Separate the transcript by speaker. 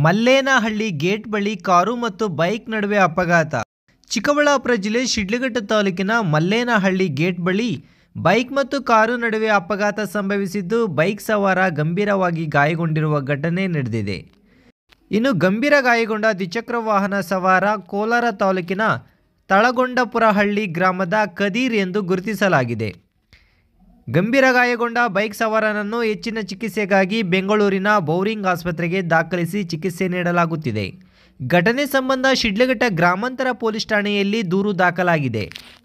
Speaker 1: Mallenahalli gate ಬಳಿ car ಮತ್ತು bike ನಡುವೆ ಅಪಘಾತ. ಚಿಕ್ಕಬಳ್ಳಾಪುರ ಜಿಲ್ಲೆ ಶಿಡ್ಲಘಟ್ಟ ತಾಲೂಕಿನ ಮಲ್ಲೇನಹಳ್ಳಿ ಗೇಟ್ ಬಳಿ ಬೈಕ್ ಮತ್ತು ಕಾರು ನಡುವೆ ಅಪಘಾತ ಸಂಭವಿಸಿದ್ದು, ಬೈಕ್ ಸವಾರ ಗಂಭೀರವಾಗಿ ಗಾಯಗೊಂಡಿರುವ ಘಟನೆ ನಡೆದಿದೆ. ಇನ್ನು ಗಂಭೀರ ಗಾಯಗೊಂಡ ದ್ವಿಚಕ್ರ ವಾಹನ ಸವಾರ ಕೋಲಾರ ತಾಲೂಕಿನ ತಳಗೊಂಡಪುರಹಳ್ಳಿ ಗ್ರಾಮದ ಕದೀರ್ ಎಂದು ಗುರುತಿಸಲಾಗಿದೆ. ಗಂಭೀರ ಗಾಯಗೊಂಡ ಬೈಕ್ ಸವಾರನನ್ನು ಹೆಚ್ಚಿನ ಚಿಕಿತ್ಸೆಗಾಗಿ ಬೆಂಗಳೂರಿನ ಬೌರಿಂಗ್ ಆಸ್ಪತ್ರೆಗೆ ದಾಖಲಿಸಿ ಚಿಕಿತ್ಸೆ ನೀಡಲಾಗುತ್ತಿದೆ. ಘಟನೆ ಸಂಬಂಧ ಶಿಡ್ಲಘಟ್ಟ ಗ್ರಾಮಾಂತರ ಪೊಲೀಸ್ ಠಾಣೆಯಲ್ಲಿ ದೂರು ದಾಖಲಾಗಿದೆ.